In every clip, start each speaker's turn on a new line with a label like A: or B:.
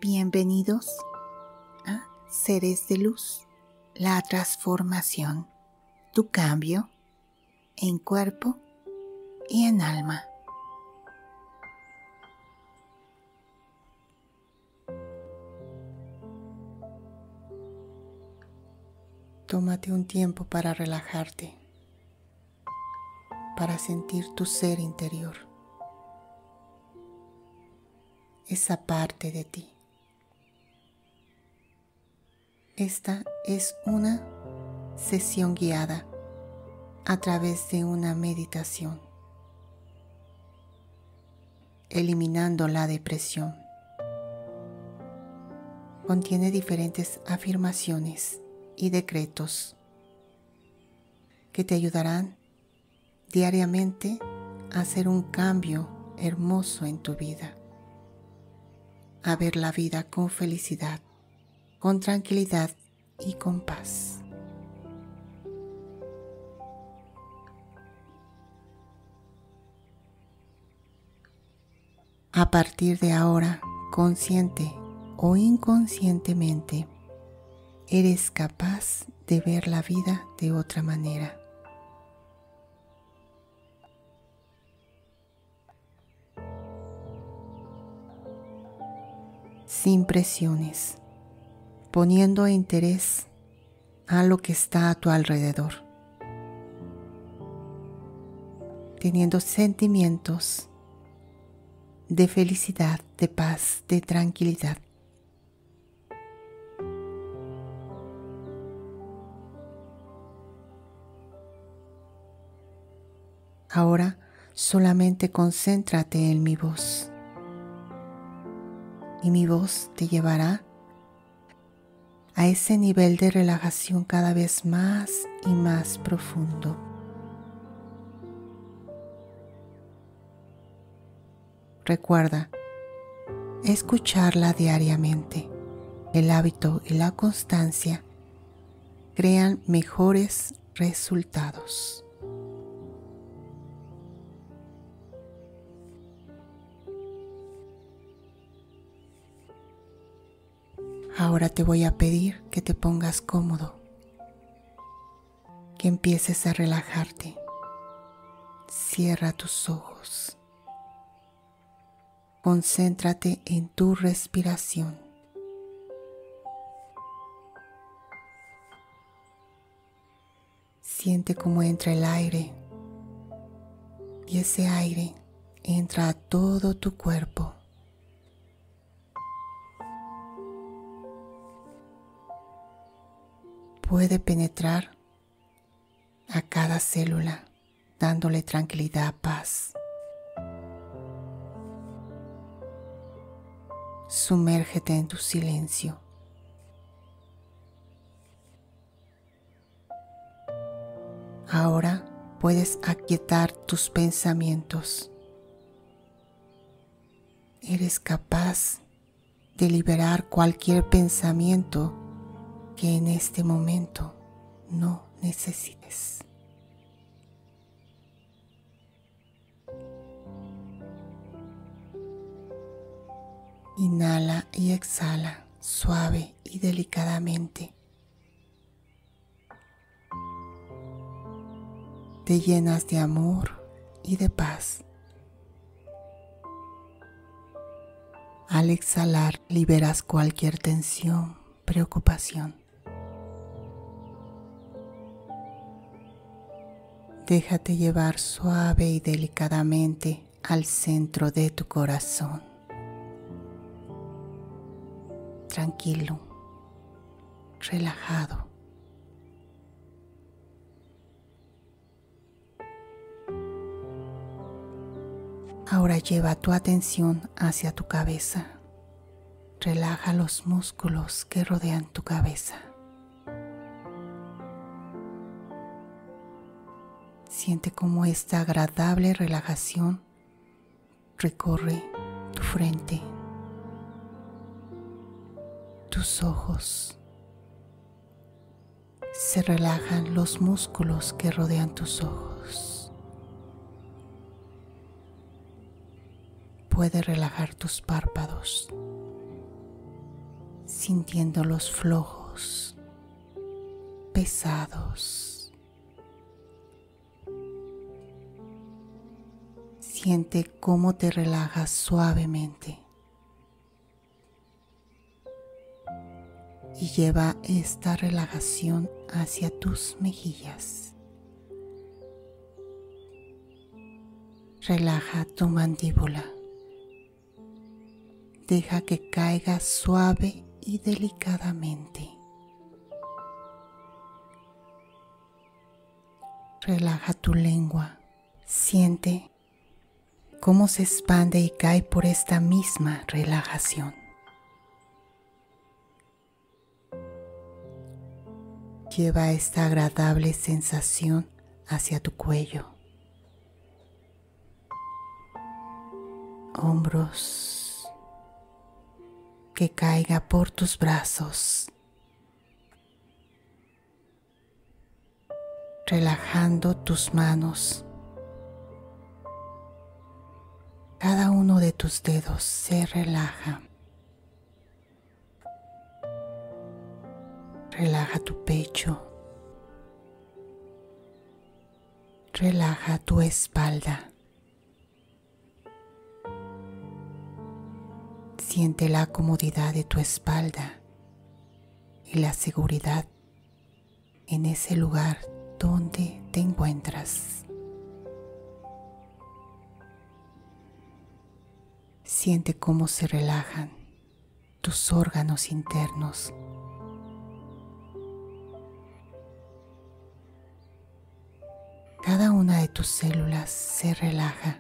A: Bienvenidos a Seres de Luz, la transformación, tu cambio en cuerpo y en alma. Tómate un tiempo para relajarte, para sentir tu ser interior, esa parte de ti. Esta es una sesión guiada a través de una meditación, eliminando la depresión. Contiene diferentes afirmaciones y decretos que te ayudarán diariamente a hacer un cambio hermoso en tu vida, a ver la vida con felicidad, con tranquilidad y con paz. A partir de ahora, consciente o inconscientemente, eres capaz de ver la vida de otra manera. Sin presiones, poniendo interés a lo que está a tu alrededor, teniendo sentimientos de felicidad, de paz, de tranquilidad. Ahora solamente concéntrate en mi voz y mi voz te llevará a ese nivel de relajación cada vez más y más profundo. Recuerda escucharla diariamente. El hábito y la constancia crean mejores resultados. Ahora te voy a pedir que te pongas cómodo, que empieces a relajarte. Cierra tus ojos. Concéntrate en tu respiración. Siente cómo entra el aire y ese aire entra a todo tu cuerpo. Puede penetrar a cada célula, dándole tranquilidad, paz. Sumérgete en tu silencio. Ahora puedes aquietar tus pensamientos. Eres capaz de liberar cualquier pensamiento que en este momento no necesites. Inhala y exhala suave y delicadamente. Te llenas de amor y de paz. Al exhalar, liberas cualquier tensión, preocupación. Déjate llevar suave y delicadamente al centro de tu corazón. Tranquilo, relajado. Ahora lleva tu atención hacia tu cabeza. Relaja los músculos que rodean tu cabeza. Siente cómo esta agradable relajación recorre tu frente, tus ojos. Se relajan los músculos que rodean tus ojos. Puedes relajar tus párpados. sintiéndolos flojos, pesados. Siente cómo te relajas suavemente y lleva esta relajación hacia tus mejillas. Relaja tu mandíbula. Deja que caiga suave y delicadamente. Relaja tu lengua. Siente cómo se expande y cae por esta misma relajación. Lleva esta agradable sensación hacia tu cuello, hombros, que caiga por tus brazos, relajando tus manos. Cada uno de tus dedos se relaja. Relaja tu pecho. Relaja tu espalda. Siente la comodidad de tu espalda y la seguridad en ese lugar donde te encuentras. Siente cómo se relajan tus órganos internos. Cada una de tus células se relaja.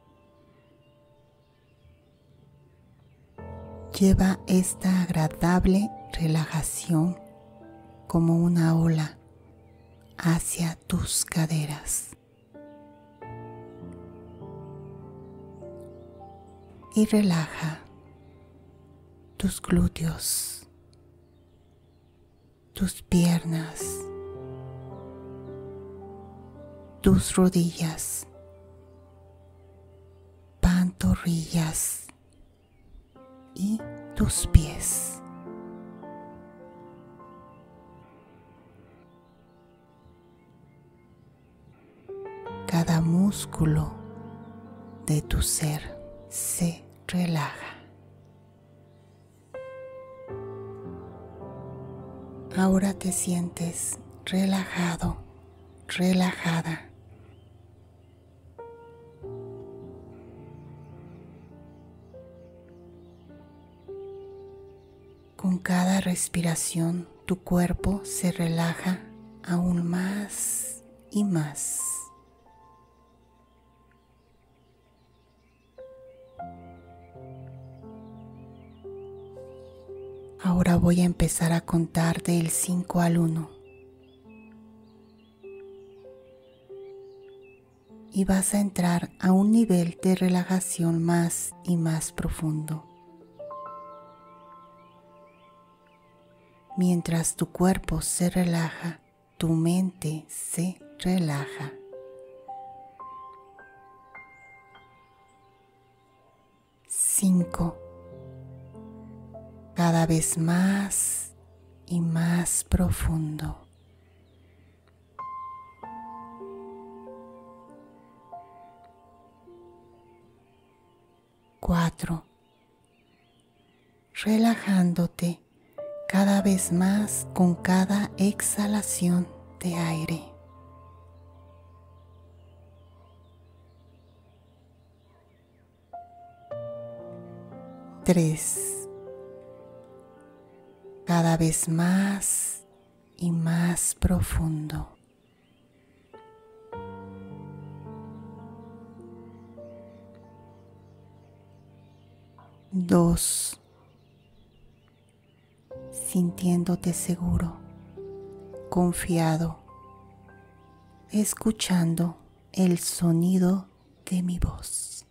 A: Lleva esta agradable relajación como una ola hacia tus caderas. Y relaja tus glúteos, tus piernas, tus rodillas, pantorrillas y tus pies. Cada músculo de tu ser se relaja. Ahora te sientes relajado, relajada. Con cada respiración, tu cuerpo se relaja aún más y más. Ahora voy a empezar a contar del 5 al 1. Y vas a entrar a un nivel de relajación más y más profundo. Mientras tu cuerpo se relaja, tu mente se relaja. 5. Cada vez más y más profundo. 4. Relajándote cada vez más con cada exhalación de aire. 3. Cada vez más y más profundo. 2. Sintiéndote seguro, confiado, escuchando el sonido de mi voz.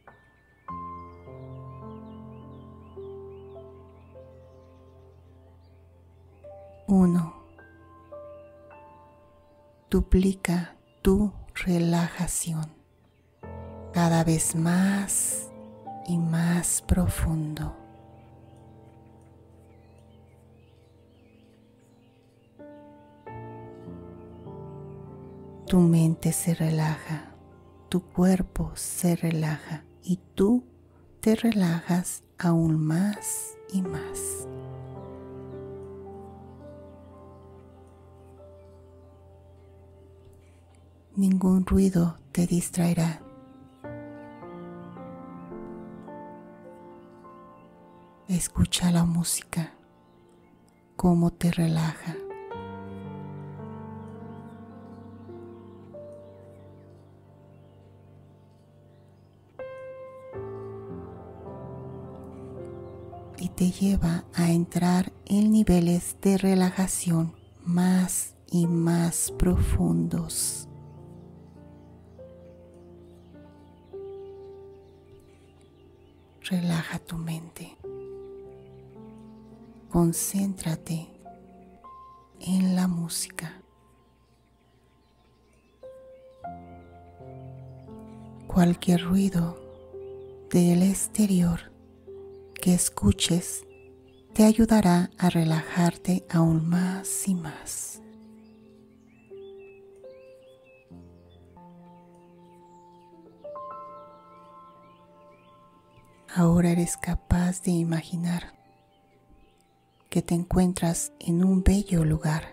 A: 1. Duplica tu relajación cada vez más y más profundo. Tu mente se relaja, tu cuerpo se relaja y tú te relajas aún más y más. Ningún ruido te distraerá. Escucha la música, cómo te relaja. Y te lleva a entrar en niveles de relajación más y más profundos. Relaja tu mente. Concéntrate en la música. Cualquier ruido del exterior que escuches te ayudará a relajarte aún más y más. Ahora eres capaz de imaginar que te encuentras en un bello lugar,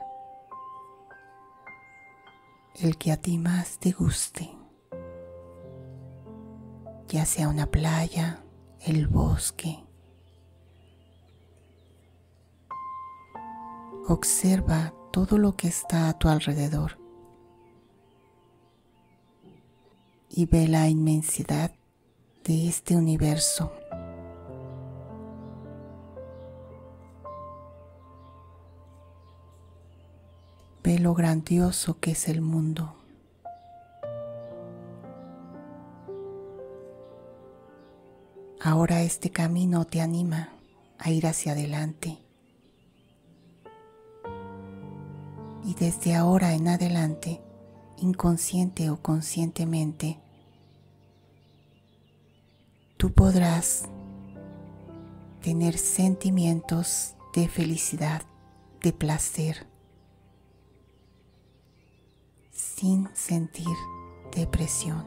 A: el que a ti más te guste, ya sea una playa, el bosque. Observa todo lo que está a tu alrededor y ve la inmensidad de este universo. Ve lo grandioso que es el mundo. Ahora este camino te anima a ir hacia adelante. Y desde ahora en adelante, inconsciente o conscientemente, tú podrás tener sentimientos de felicidad, de placer, sin sentir depresión.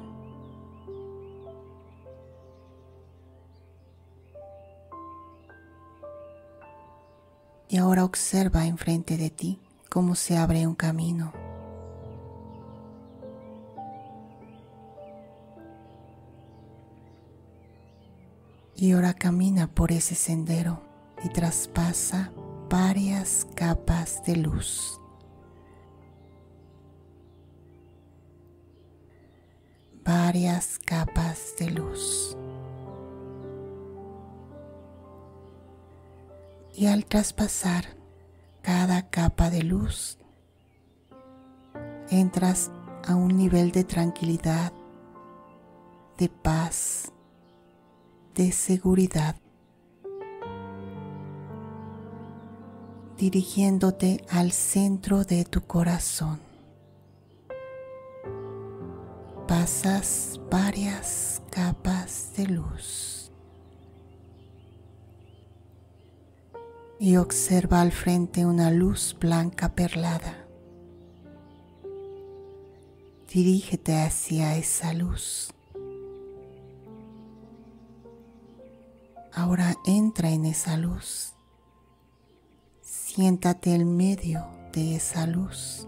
A: Y ahora observa enfrente de ti cómo se abre un camino. Y ahora camina por ese sendero y traspasa varias capas de luz. Varias capas de luz. Y al traspasar cada capa de luz, entras a un nivel de tranquilidad, de paz, de seguridad, dirigiéndote al centro de tu corazón. Pasas varias capas de luz y observa al frente una luz blanca perlada. Dirígete hacia esa luz. Ahora entra en esa luz. Siéntate en medio de esa luz.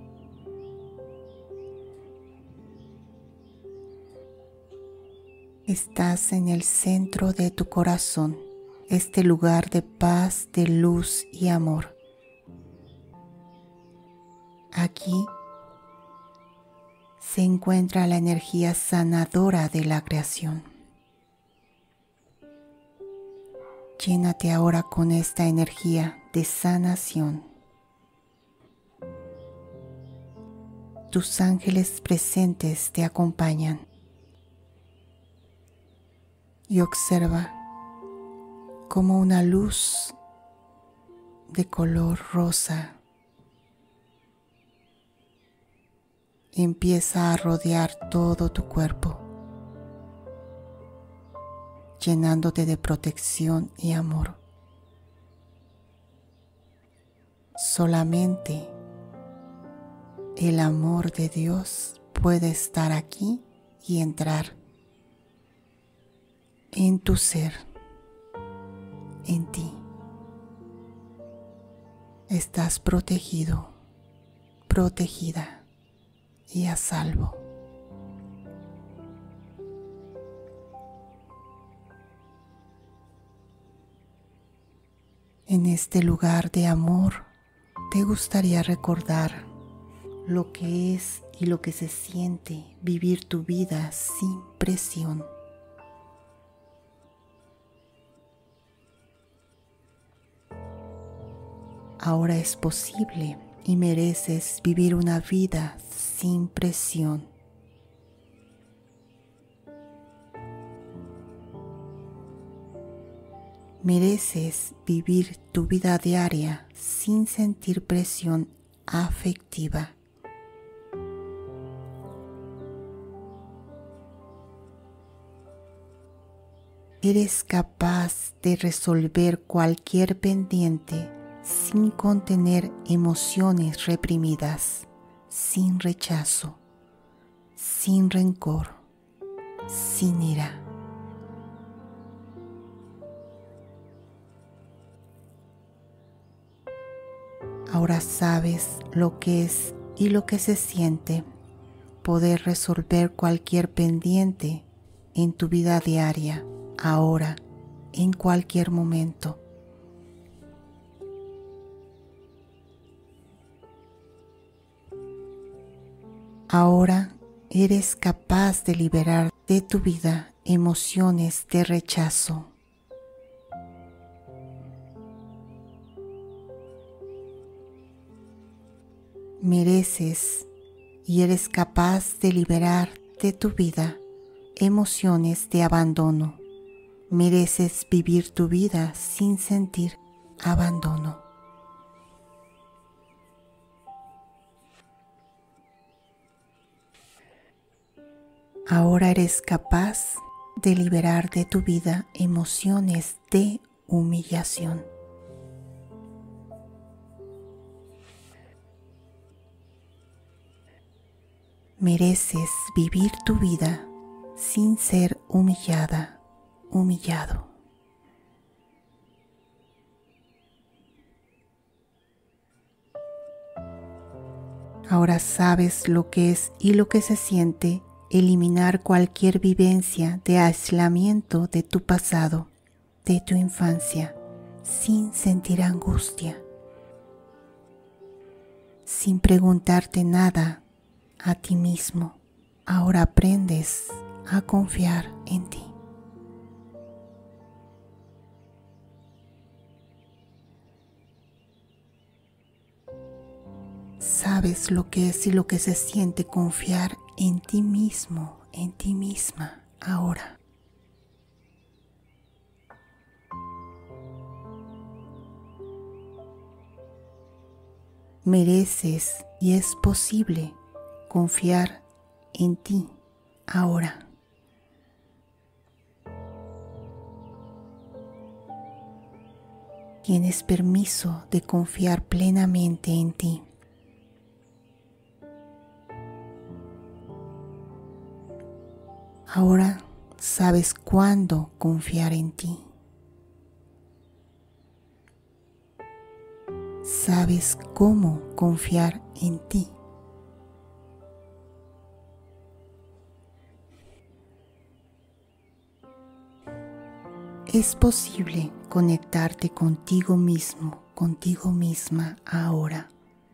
A: Estás en el centro de tu corazón, este lugar de paz, de luz y amor. Aquí se encuentra la energía sanadora de la creación. Llénate ahora con esta energía de sanación. Tus ángeles presentes te acompañan. Y observa cómo una luz de color rosa empieza a rodear todo tu cuerpo, llenándote de protección y amor. Solamente el amor de Dios puede estar aquí y entrar en tu ser, en ti. Estás protegido, protegida y a salvo. En este lugar de amor, ¿te gustaría recordar lo que es y lo que se siente vivir tu vida sin presión? Ahora es posible y mereces vivir una vida sin presión. Mereces vivir tu vida diaria sin sentir presión afectiva. Eres capaz de resolver cualquier pendiente sin contener emociones reprimidas, sin rechazo, sin rencor, sin ira. Ahora sabes lo que es y lo que se siente poder resolver cualquier pendiente en tu vida diaria, ahora, en cualquier momento. Ahora eres capaz de liberar de tu vida emociones de rechazo. Mereces y eres capaz de liberar de tu vida emociones de abandono. Mereces vivir tu vida sin sentir abandono. Ahora eres capaz de liberar de tu vida emociones de humillación. Mereces vivir tu vida sin ser humillada, humillado. Ahora sabes lo que es y lo que se siente eliminar cualquier vivencia de aislamiento de tu pasado, de tu infancia, sin sentir angustia, sin preguntarte nada a ti mismo. Ahora aprendes a confiar en ti. Sabes lo que es y lo que se siente confiar en ti mismo, en ti misma, ahora. Mereces y es posible confiar en ti ahora. Tienes permiso de confiar plenamente en ti. Ahora sabes cuándo confiar en ti. Sabes cómo confiar en ti. Es posible conectarte contigo mismo, contigo misma ahora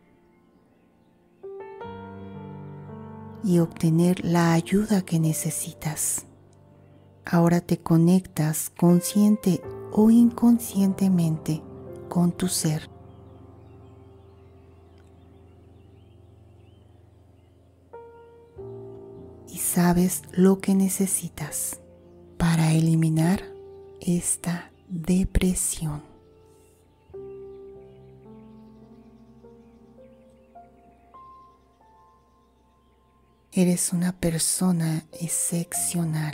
A: y obtener la ayuda que necesitas. Ahora te conectas consciente o inconscientemente con tu ser. Y sabes lo que necesitas para eliminar esta depresión. Eres una persona excepcional.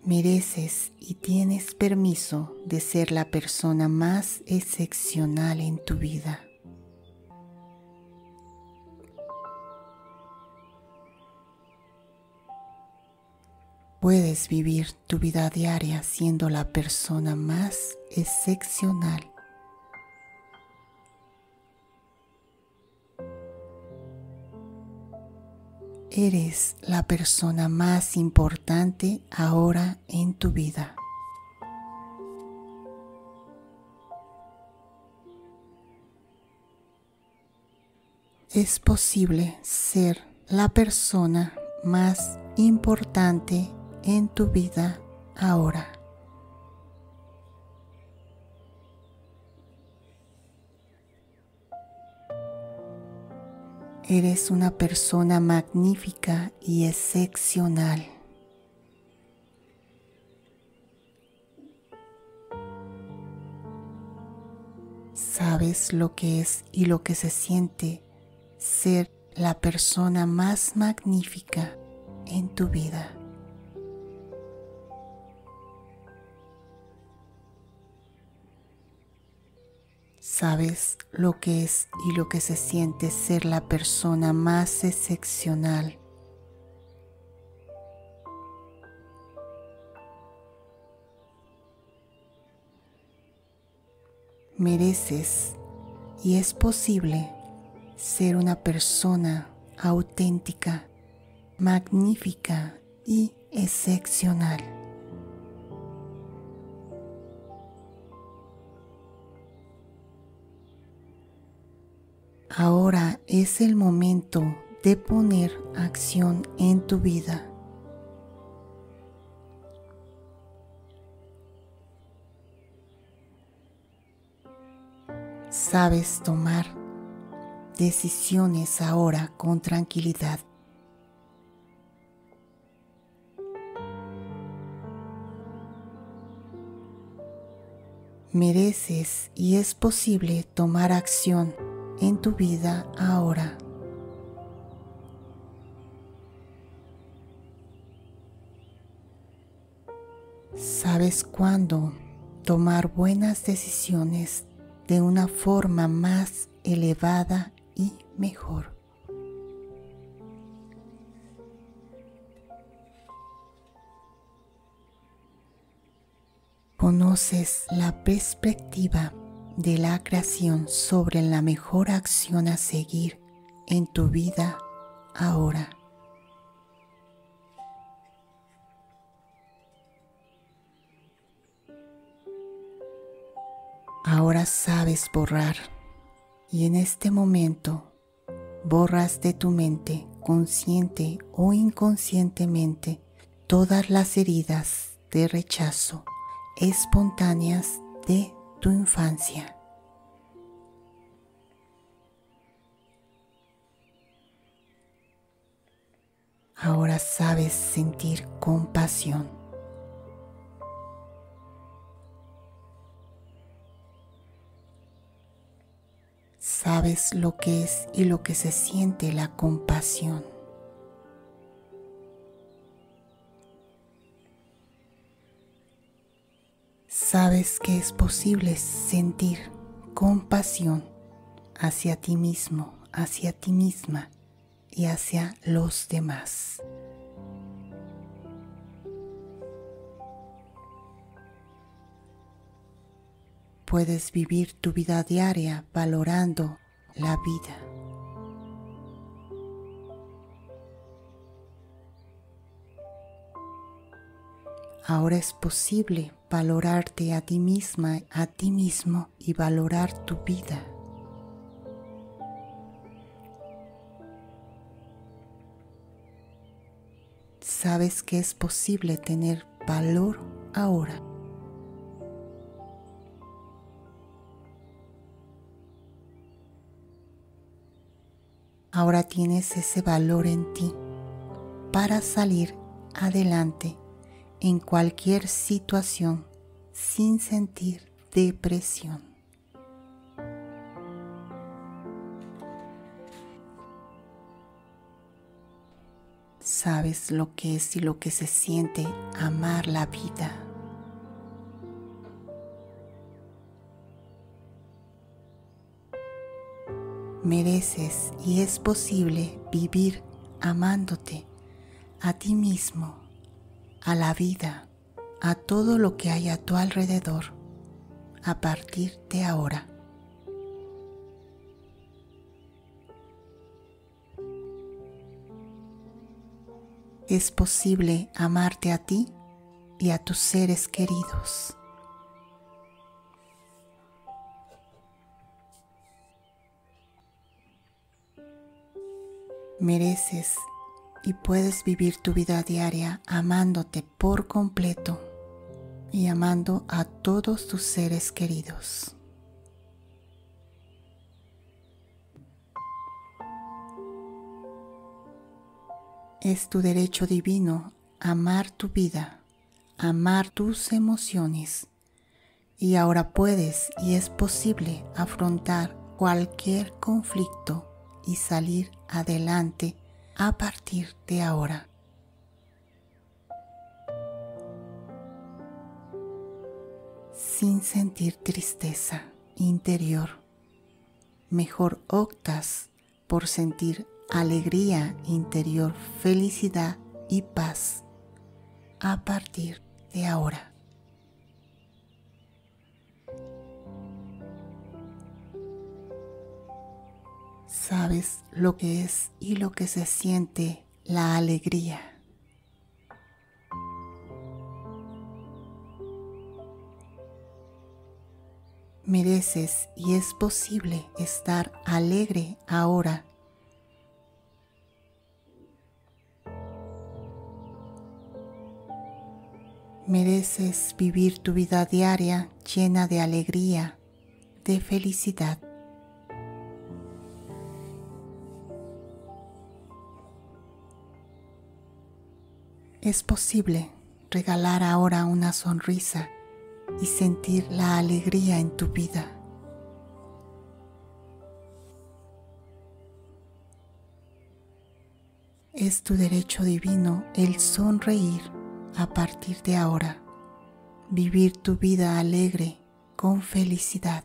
A: Mereces y tienes permiso de ser la persona más excepcional en tu vida. Puedes vivir tu vida diaria siendo la persona más excepcional. Eres la persona más importante ahora en tu vida. Es posible ser la persona más importante en tu vida ahora. Eres una persona magnífica y excepcional. Sabes lo que es y lo que se siente ser la persona más magnífica en tu vida. Sabes lo que es y lo que se siente ser la persona más excepcional. Mereces y es posible ser una persona auténtica, magnífica y excepcional. Ahora es el momento de poner acción en tu vida. Sabes tomar decisiones ahora con tranquilidad. Mereces y es posible tomar acción en tu vida ahora. Sabes cuándo tomar buenas decisiones de una forma más elevada y mejor. Conoces la perspectiva de la creación sobre la mejor acción a seguir en tu vida ahora. Ahora sabes borrar y en este momento borras de tu mente, consciente o inconscientemente, todas las heridas de rechazo espontáneas de tu infancia. Ahora sabes sentir compasión. Sabes lo que es y lo que se siente la compasión. Sabes que es posible sentir compasión hacia ti mismo, hacia ti misma y hacia los demás. Puedes vivir tu vida diaria valorando la vida. Ahora es posible valorarte a ti misma, a ti mismo y valorar tu vida. Sabes que es posible tener valor ahora. Ahora tienes ese valor en ti para salir adelante en cualquier situación sin sentir depresión. Sabes lo que es y lo que se siente amar la vida. Mereces y es posible vivir amándote a ti mismo, a la vida, a todo lo que hay a tu alrededor, a partir de ahora. Es posible amarte a ti y a tus seres queridos. Mereces y puedes vivir tu vida diaria amándote por completo y amando a todos tus seres queridos. Es tu derecho divino amar tu vida, amar tus emociones. Y ahora puedes y es posible afrontar cualquier conflicto y salir adelante a partir de ahora. Sin sentir tristeza interior. Mejor optas por sentir alegría interior, felicidad y paz a partir de ahora. Sabes lo que es y lo que se siente la alegría. Mereces y es posible estar alegre ahora. Mereces vivir tu vida diaria llena de alegría, de felicidad. Es posible regalar ahora una sonrisa y sentir la alegría en tu vida. Es tu derecho divino el sonreír a partir de ahora, vivir tu vida alegre con felicidad.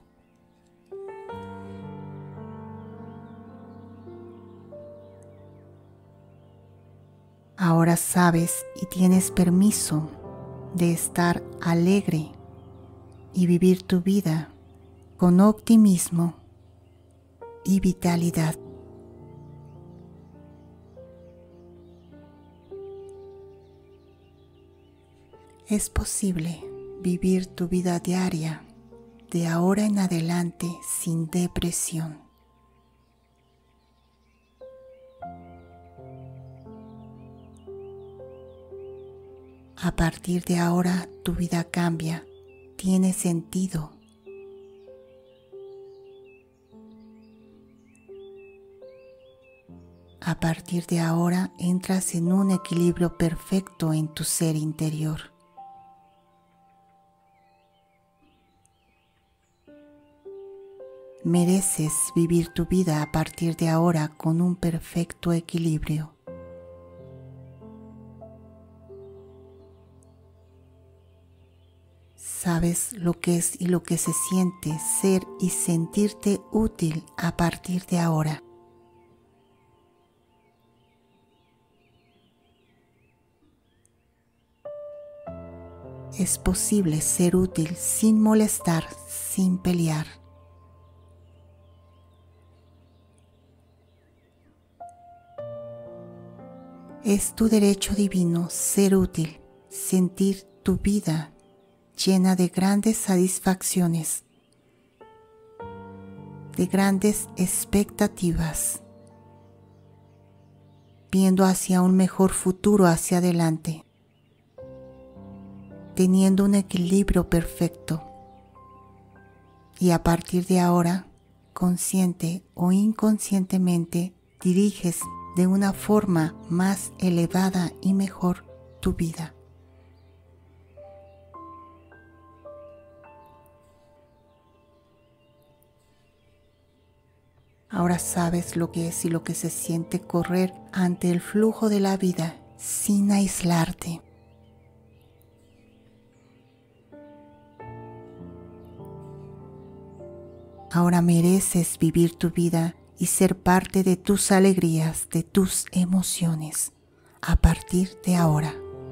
A: Ahora sabes y tienes permiso de estar alegre y vivir tu vida con optimismo y vitalidad. Es posible vivir tu vida diaria de ahora en adelante sin depresión. A partir de ahora tu vida cambia, tiene sentido. A partir de ahora entras en un equilibrio perfecto en tu ser interior. Mereces vivir tu vida a partir de ahora con un perfecto equilibrio. Sabes lo que es y lo que se siente ser y sentirte útil a partir de ahora. Es posible ser útil sin molestar, sin pelear. Es tu derecho divino ser útil, sentir tu vida llena de grandes satisfacciones, de grandes expectativas, viendo hacia un mejor futuro hacia adelante, teniendo un equilibrio perfecto. Y a partir de ahora, consciente o inconscientemente, diriges de una forma más elevada y mejor tu vida. Ahora sabes lo que es y lo que se siente correr ante el flujo de la vida sin aislarte. Ahora mereces vivir tu vida y ser parte de tus alegrías, de tus emociones, a partir de ahora.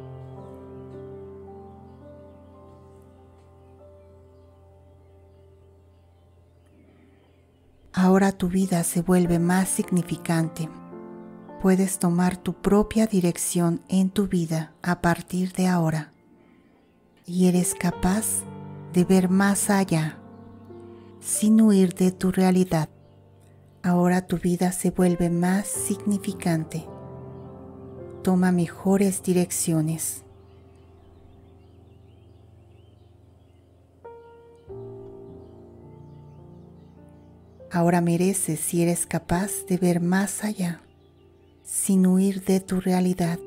A: Ahora tu vida se vuelve más significante. Puedes tomar tu propia dirección en tu vida a partir de ahora. Y eres capaz de ver más allá, sin huir de tu realidad. Ahora tu vida se vuelve más significante. Toma mejores direcciones. Ahora mereces si eres capaz de ver más allá, sin huir de tu realidad.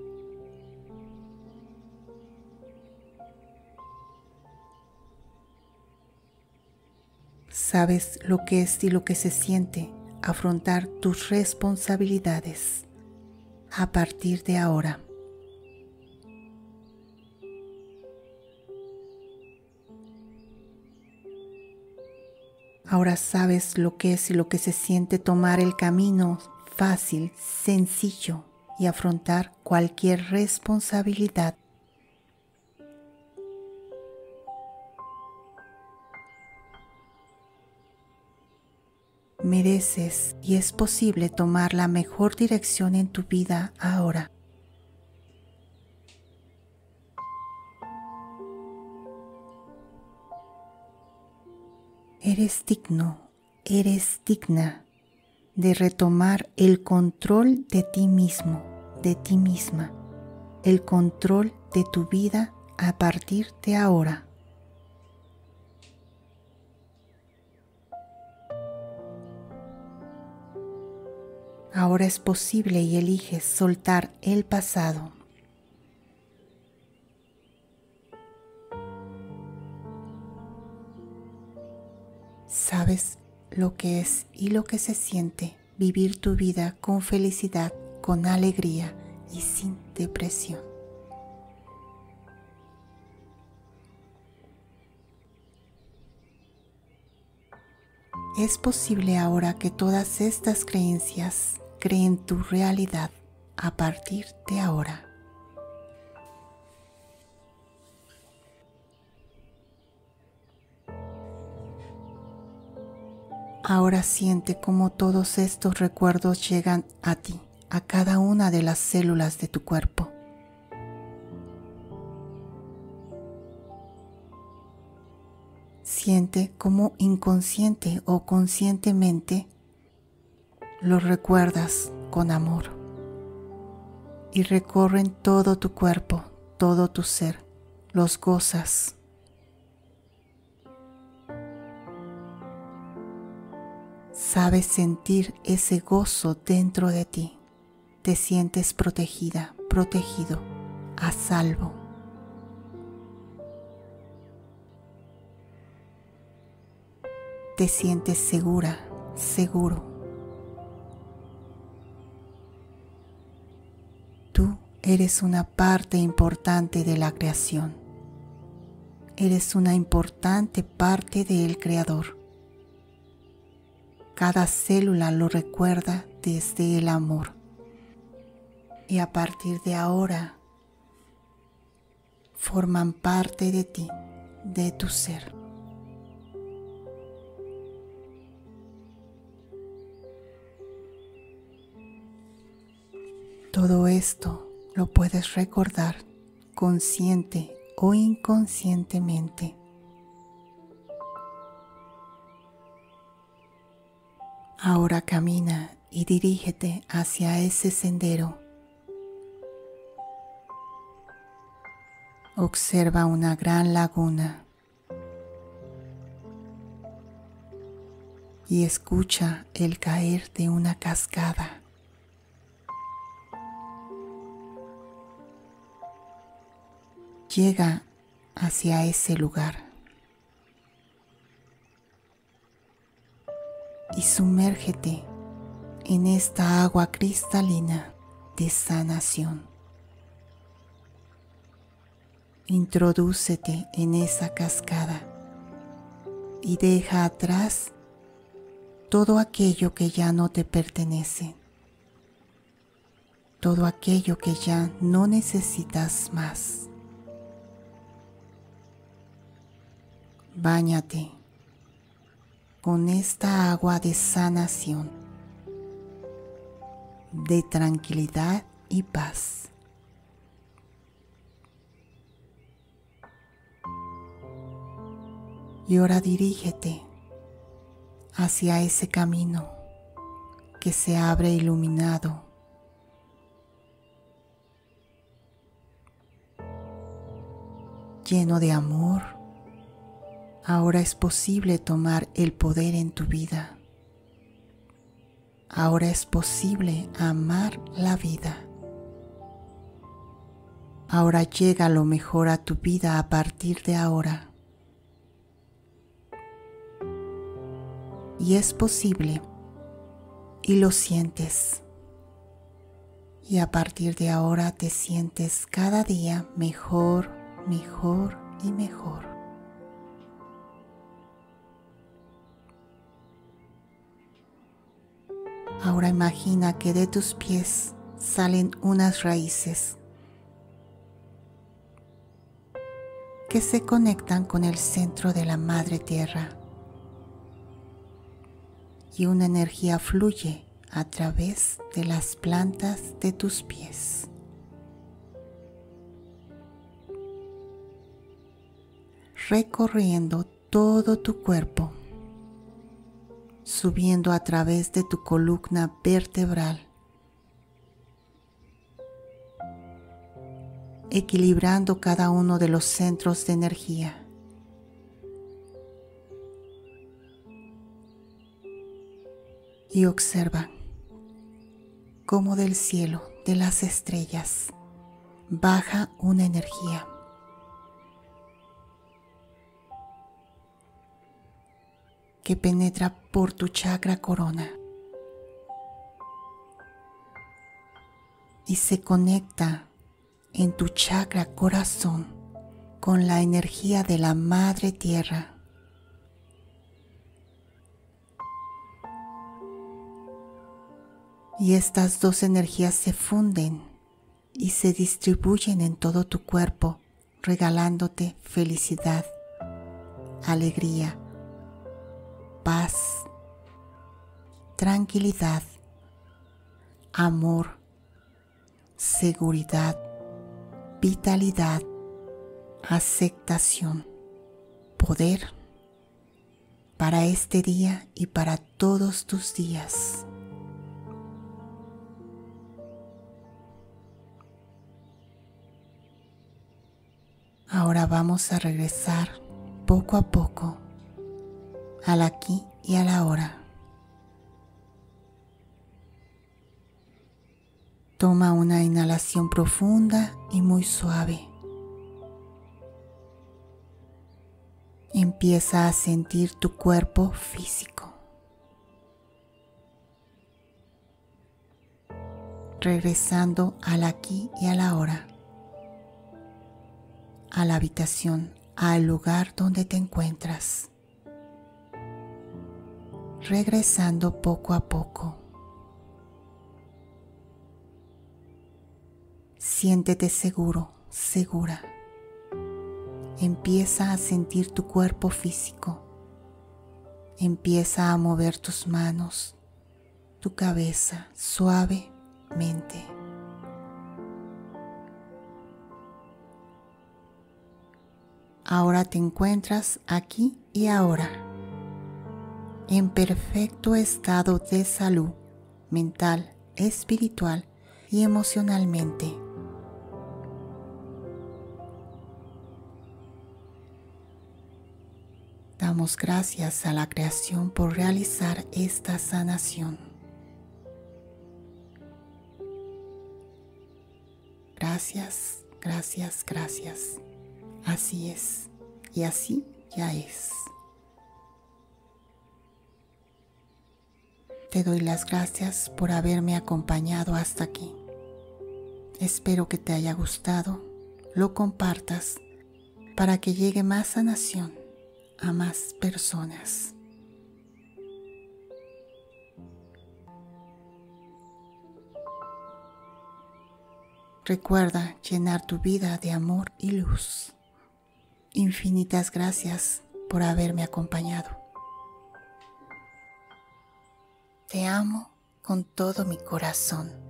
A: Sabes lo que es y lo que se siente afrontar tus responsabilidades a partir de ahora. Ahora sabes lo que es y lo que se siente tomar el camino fácil, sencillo y afrontar cualquier responsabilidad. Mereces y es posible tomar la mejor dirección en tu vida ahora. Eres digno, eres digna de retomar el control de ti mismo, de ti misma, el control de tu vida a partir de ahora. Ahora es posible y eliges soltar el pasado. Sabes lo que es y lo que se siente vivir tu vida con felicidad, con alegría y sin depresión. Es posible ahora que todas estas creencias creen tu realidad a partir de ahora. Ahora siente cómo todos estos recuerdos llegan a ti, a cada una de las células de tu cuerpo. Siente cómo inconsciente o conscientemente los recuerdas con amor y recorren todo tu cuerpo, todo tu ser, los gozas. Sabes sentir ese gozo dentro de ti. Te sientes protegida, protegido, a salvo. Te sientes segura, seguro. Tú eres una parte importante de la creación. Eres una importante parte del Creador. Cada célula lo recuerda desde el amor. Y a partir de ahora, forman parte de ti, de tu ser. Todo esto lo puedes recordar consciente o inconscientemente. Ahora camina y dirígete hacia ese sendero. Observa una gran laguna y escucha el caer de una cascada. Llega hacia ese lugar y sumérgete en esta agua cristalina de sanación. Introdúcete en esa cascada y deja atrás todo aquello que ya no te pertenece, todo aquello que ya no necesitas más. Báñate con esta agua de sanación, de tranquilidad y paz. Y ahora dirígete hacia ese camino que se abre iluminado. Lleno de amor, ahora es posible tomar el poder en tu vida. Ahora es posible amar la vida. Ahora llega lo mejor a tu vida a partir de ahora. Y es posible, y lo sientes. Y a partir de ahora te sientes cada día mejor, mejor y mejor. Ahora imagina que de tus pies salen unas raíces que se conectan con el centro de la Madre Tierra. Y una energía fluye a través de las plantas de tus pies. Recorriendo todo tu cuerpo, subiendo a través de tu columna vertebral, equilibrando cada uno de los centros de energía. Y observa cómo del cielo, de las estrellas, baja una energía. Que penetra por tu chakra corona y se conecta en tu chakra corazón con la energía de la Madre Tierra. Y estas dos energías se funden y se distribuyen en todo tu cuerpo, regalándote felicidad, alegría, paz, tranquilidad, amor, seguridad, vitalidad, aceptación, poder para este día y para todos tus días. Ahora vamos a regresar poco a poco al aquí y a la ahora. Toma una inhalación profunda y muy suave. Empieza a sentir tu cuerpo físico. Regresando al aquí y a la ahora. A la habitación, al lugar donde te encuentras. Regresando poco a poco. Siéntete seguro, segura. Empieza a sentir tu cuerpo físico. Empieza a mover tus manos, tu cabeza suavemente. Ahora te encuentras aquí y ahora, en perfecto estado de salud mental, espiritual y emocionalmente. Damos gracias a la creación por realizar esta sanación. Gracias, gracias, gracias. Así es, y así ya es. Te doy las gracias por haberme acompañado hasta aquí. Espero que te haya gustado, lo compartas para que llegue más sanación a más personas. Recuerda llenar tu vida de amor y luz. Infinitas gracias por haberme acompañado. Te amo con todo mi corazón.